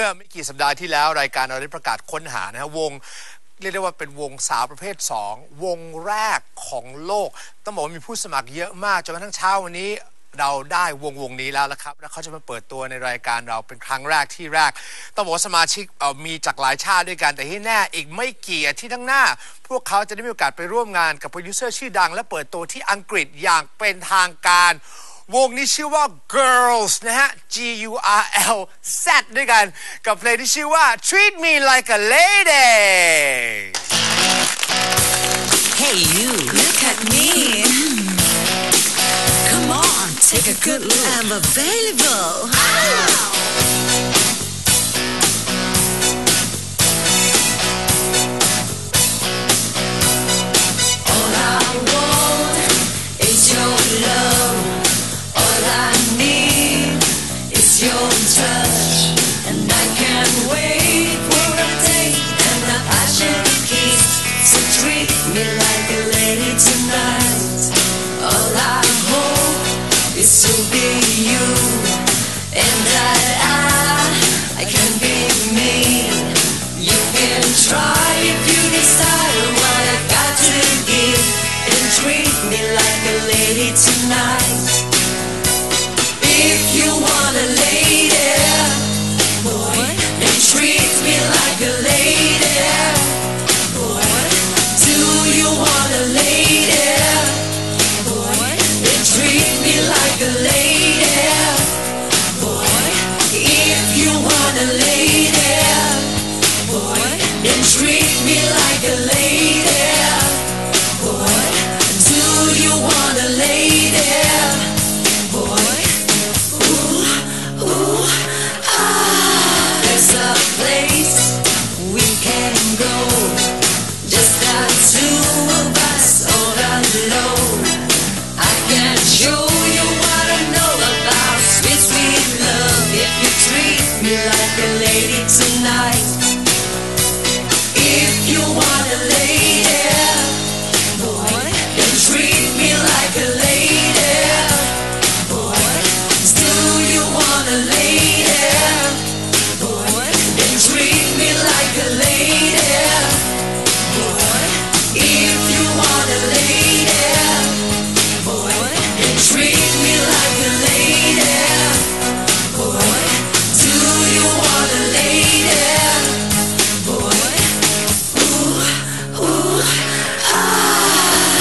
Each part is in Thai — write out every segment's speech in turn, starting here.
ไม่กี่สัปดาห์ที่แล้วรายการเราได้ประกาศค้นหานะฮะวงเรียกได้ว่าเป็นวงสาวประเภท2วงแรกของโลกต้องบอกว่ามีผู้สมัครเยอะมากจนกระทั่งเช้าวันนี้เราได้วงนี้แล้วละครับแล้วเขาจะมาเปิดตัวในรายการเราเป็นครั้งแรกที่แรกต้องบอกว่าสมาชิกมีจากหลายชาติด้วยกันแต่ที่แน่อีกไม่กี่อาทิตย์ข้างหน้าพวกเขาจะได้มีโอกาสไปร่วมงานกับโปรดิวเซอร์ชื่อดังและเปิดตัวที่อังกฤษอย่างเป็นทางการวงนี้ชื่อว่า Girls นะฮะ G-U-R-L-Z ด้วยกันกับเพลงที่ชื่อว่า Treat Me Like a Lady Hey you, look at me. Come on, take a good look. I'm available. All I want is your love. All I need is your touch. And I can't wait for a date and a passionate kiss. So treat me like a lady tonight. All I hope is to be you, and that I can be me. You can try if you decide what I got to give, and treat me like a lady tonight. If you want a lady, boy, then treat me like a lady. You want a lady, boy, then treat me like a lady, boy. If you want a lady, boy, then treat me like a lady, boy. Do you want a lady, boy? Ooh, ooh, ah. There's a place we can go. Just the two of us all alone. I can show you what I know about sweet, sweet love. If you treat me like a lady tonight. If you want a lady, boy, then treat me like a lady, boy. Do you want a lady, boy, then treat me like a lady. If you want a lady, boy, then treat me like a lady, boy. Do you want a lady, boy? Ooh, ooh, ah.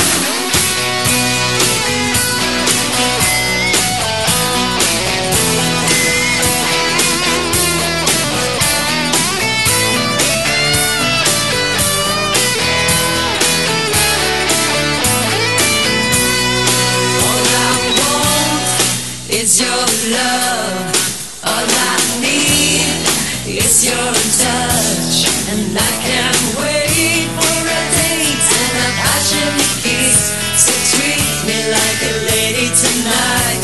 Is your love. All I need is your touch, and I can't wait for a date and a passionate kiss. So treat me like a lady tonight.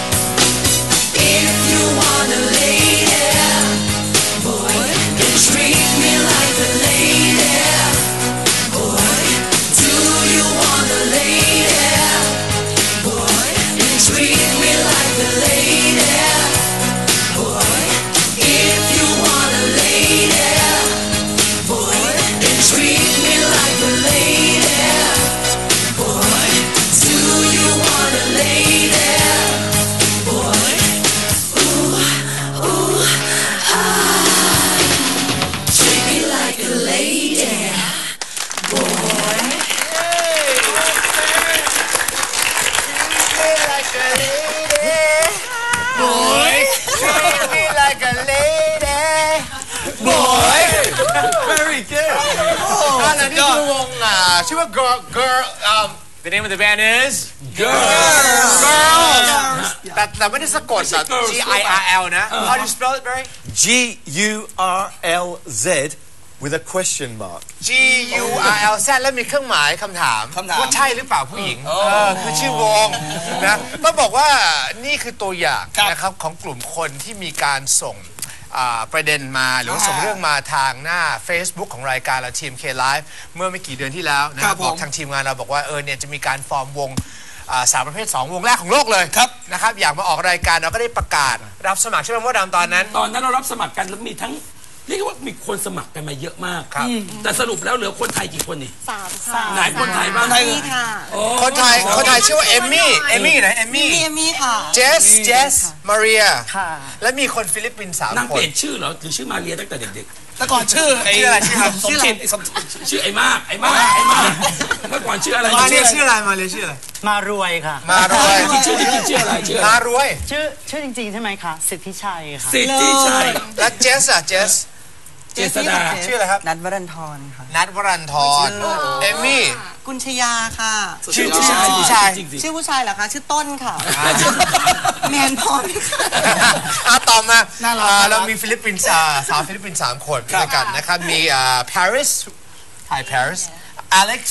If you want a lady, boy, then treat me like a lady, boy. Do you want a lady, boy, then treat me like a lady, boy. If you want a lady, boy, then treat me like a lady, boy. Do you want a lady, boy? Ooh, ooh, ah. Treat me like a lady, boy. like a lady boy treat me like a lady boy Very good. นั่นนี่คือวงชื่อว่า Girl The name of the band is Girls. Girls แต่ไม่ได้สะกดแบบ G-I-R-L นะ How do you spell it Barry G-U-R-L-Z with a question mark. G-U-R-L-Z แล้วมีเครื่องหมายคำถามว่าใช่หรือเปล่าผู้หญิงคือชื่อวงนะต้องบอกว่านี่คือตัวอย่างนะครับของกลุ่มคนที่มีการส่ง ประเด็นมาหรือว่าส่งเรื่องมาทางหน้า Facebook ของรายการเราทีม K Live เมื่อไม่กี่เดือนที่แล้วนะครับบอกทางทีมงานเราบอกว่าเนี่ยจะมีการฟอร์มวงสาวประเภท 2 วงแรกของโลกเลยครับนะครับอยากมาออกรายการเราก็ได้ประกาศรับสมัครใช่ไหมว่าดำตอนนั้นตอนนั้นเรารับสมัครกันแล้วมีทั้งเรียกว่ามีคนสมัครกันมาเยอะมากครับแต่สรุปแล้วเหลือคนไทยกี่คนนี่ 3 ค่ะไหนคนไทยบ้างนี่ค่ะคนไทยชื่อว่าเอมมี่ไหนเอมมี่เอมี่ค่ะเจสมาเรียค่ะและมีคนฟิลิปปินส์นาง 3 คเปนลี่ยนชื่อเหรอหรือชื่อมาเรียตั้งแต่เด็กแต่ก่อนชื่อไอ้ชื่ออะไรชื่ออะไรสมจิตไอ้สมจิตๆชื่อไอ้มากเมื่อก่อนชื่ออะไรมาเรียชื่ออะไรมาเรียชื่ออะไรมารวยค่ะมารวยที่ชื่อจริงๆชื่ออะไรชื่ออะไรมารวยชื่อจริงๆใช่ไหมคะสิทธิชัยค่ะสิทธิชัยและเจสเจษดาชื่ออะไรครับนัทวรันทรค่ะนัทวรันทรเอมมี่กุญชยาค่ะชื่อผู้ชายผู้ชายจริงๆชื่อผู้ชายเหรอคะ ชื่อต้นค่ะ แมนพอไหมคะต่อมาเรามีฟิลิปปินส์สาวฟิลิปปินส์3 คนด้วยกันนะครับมีParis Hi Paris Alex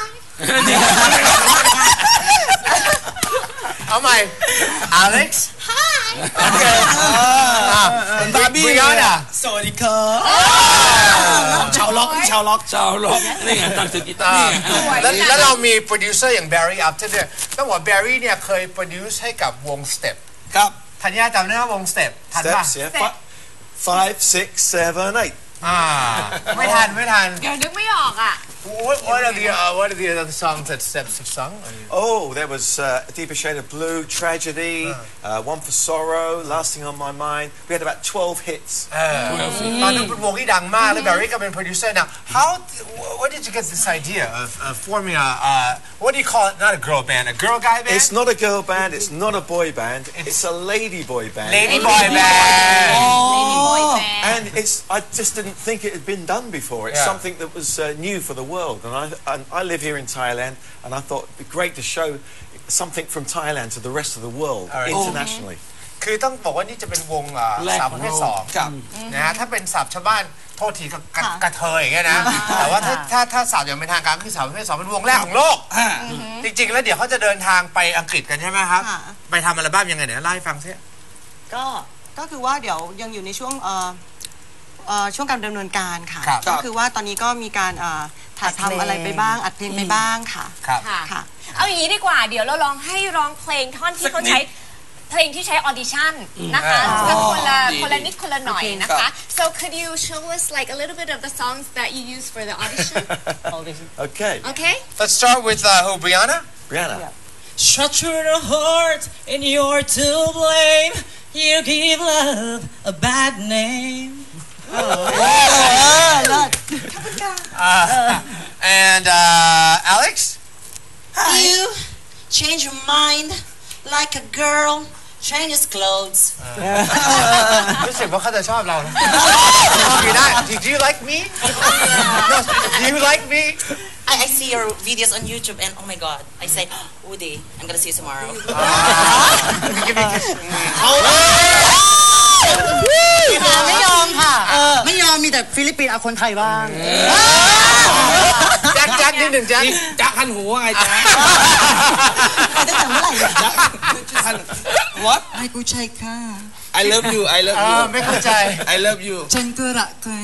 เอาใหม่ Alex โอเคบาร์บี้อ่ะสวัสดีครับชาวล็อกชาวล็อกชาวล็อกนี่ไงตั้งถือกีตาร์นี่ไงแล้วเรามีโปรดิวเซอร์อย่าง Barry Upton ด้วยต้องบอก Barry เนี่ยเคยโปรดิวซ์ให้กับวง Step ครับธัญญาจำได้ไหมวง Step ทันป่ะ Steps, yeah. 5, 6, 7, 8. ไม่ทันเดี๋ยวนึกไม่ออกอ่ะ What are the other songs that Steps have sung? Oh, there was A Deeper Shade of Blue, Tragedy, One for Sorrow, Lasting on My Mind. We had about 12 hits. ตอนนั้นเป็นวงที่ดังมากแล้ว Barry ก็เป็นโปรดิวเซอร์ now what did you get this idea of forming what do you call it, not a girl band, a girl guy band? It's not a girl band, it's not a boy band, it's a lady boy band. Lady boy band. And I just didn't think it had been done before. It's something that was new for the world. And I live here in Thailand, and I thought it'd be great to show something from Thailand to the rest of the world internationally. คือต้องบอกว่านี่จะเป็นวงสาวประเภท 2นะฮะถ้าเป็นศัพท์ชาวบ้านโทษทีกระเทยอย่างเงี้ยนะแต่ว่าถ้าศัพท์อย่างเป็นทางการคือสาวประเภท 2เป็นวงแรกของโลกจริงๆแล้วเดี๋ยวเขาจะเดินทางไปอังกฤษกันใช่ไหมครับไปทำอัลบั้มยังไงเนี่ยเล่าให้ฟังซิก็คือว่าเดี๋ยวยังอยู่ในช่วงการดำเนินการค่ะครับก็คือว่าตอนนี้ก็มีการถ่ายทำอะไรไปบ้าง อัดเพลงไปบ้างค่ะครับค่ะเอาอย่างนี้ดีกว่าเดี๋ยวเราลองให้ร้องเพลงท่อนที่เขาใช้เพลงที่ใช้ออดิชั่นนะคะก็คนละนิดคนละหน่อยนะคะ so could you show us like a little bit of the songs that you use for the audition Okay. okay Let's start with who Brianna Brianna. Shut through the heart and you're to blame. You give love a bad name. and Alex You change your mind like a girl changes clothes. รู้สึกว่าเขาจะชอบเรานะชอบอยู่ได้ Do you like me No Do you like me I see your videos on YouTube and oh my god, I say, Woody, I'm gonna see you tomorrow. Give me a kiss ไม่ยอมค่ะไม่ยอมมีแต่ฟิลิปปินส์เอาคนไทยบ้างแจ็คนิดหนึ่งแจ็คจักหันหัวไงจ๊ะตั้งแต่เมื่อไหร่เนี่ยหัน What ไอ้กูใช่ค่ะ I love you I love you ไม่เข้าใจ I love you ฉันก็รักคุณ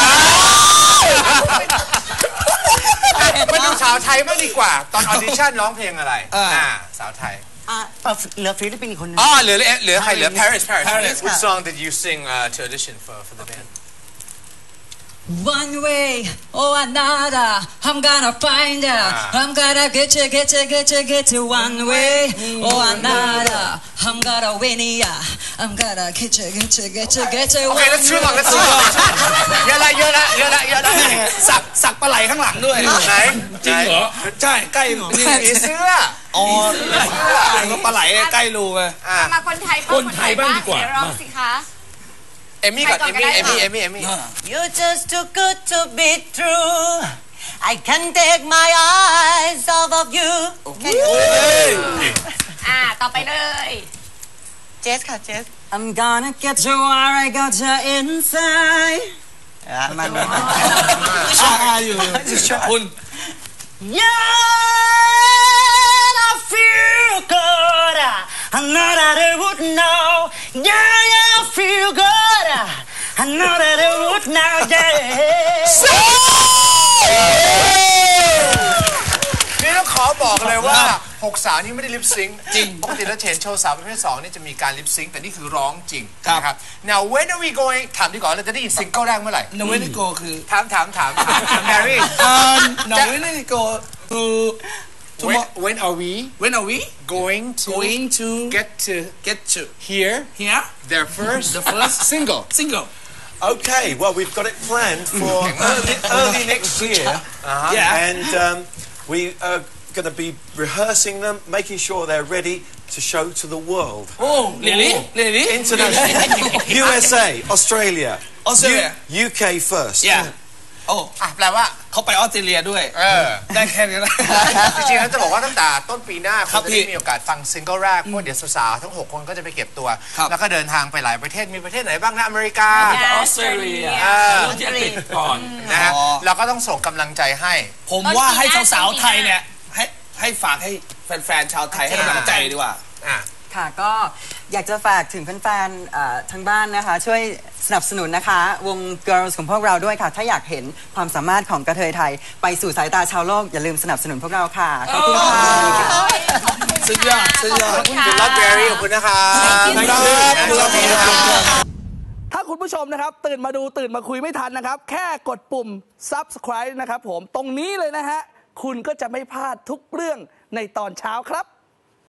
มาดูสาวไทยบ้างดีกว่า ตอนออดิชั่นร้องเพลงอะไรสาวไทยเหลือฟิลิปปินส์อีกคนนึงเหลือใครเหลือ Paris Which song did you sing to audition for the band One way or another, I'm gonna find her. I'm gonna get you one way or another. I'm gonna win ya. I'm gonna get you. Okay let's too long let's too long เยอะละสักปลาไหลข้างหลังด้วยไหนจริงเหรอใช่ใกล้หนูผีเสื้ออ๋อก็ปลาไหลใกล้รูไงมาคนไทยคนไทยบ้างดีกว่าเดี๋ยวร้องสิคะเอมมี่ก่อนเอมมี่ You're just too good to be true. I can't take my eyes off of you. ต่อไปเลยเจสค่ะเจส I'm gonna get you where I got you inside. มันอยู่คุณ Yeah, I feel good. I know that I would know. Yeah, I feel good. I know that I would know. Yeah. นี่ต้องขอบอกเลยว่าผ 6 สาวนี่ไม่ได้ลิปซิงค์จริงปกติแล้วเห็นโชว์สาวประเภท2นี่จะมีการลิปซิงค์แต่นี่คือร้องจริงนะครับ Now when are we going ถามดีกว่าเราจะได้ยินซิงเกิลแรกเมื่อไหร่ No way to go คือถามแมรี่ No way to go to when are we when are we going to get to hear here their first single Okay, well, we've got it planned for early next year. Yeah. And we are going to be rehearsing them, making sure they're ready to show to the world. Oh really International. USA, Australia, UK first. Yeah โอ้แปลว่าเขาไปออสเตรเลียด้วยได้แค่นี้นะจริงๆแล้วจะบอกว่าตั้งแต่ต้นปีหน้าครัคุบณจะพี่ได้มีโอกาสฟังซิงเกิลแรกเพราะเดี๋ยวสาวๆทั้ง6 คนก็จะไปเก็บตัว แล้วก็เดินทางไปหลายประเทศมีประเทศไหนบ้างนะอเมริกาออสเตรเลียเราจะติดก่อนนะฮะเราก็ต้องส่งกำลังใจให้ผมว่าให้สาวๆไทยเนี่ยให้ฝากให้แฟนๆชาวไทยให้กำลังใจดีกว่าค่ะก็อยากจะฝากถึงแฟนๆทางบ้านนะคะช่วยสนับสนุนนะคะวง Girls ของพวกเราด้วยค่ะถ้าอยากเห็นความสามารถของกระเทยไทยไปสู่สายตาชาวโลกอย่าลืมสนับสนุนพวกเราค่ะขอบคุณค่ะสุดยอดขอบคุณลับเบอรี่ขอบคุณนะครับถ้าคุณผู้ชมนะครับตื่นมาดูตื่นมาคุยไม่ทันนะครับแค่กดปุ่ม subscribe นะครับผมตรงนี้เลยนะฮะคุณก็จะไม่พลาดทุกเรื่องในตอนเช้าครับ